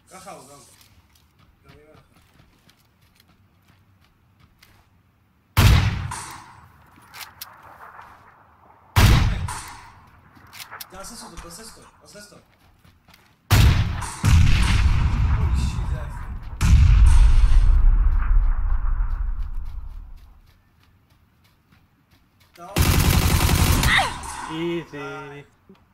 Bajado, no. No me baja. Ya, haz eso, haz esto, haz esto. Holy shit, ya. Easy.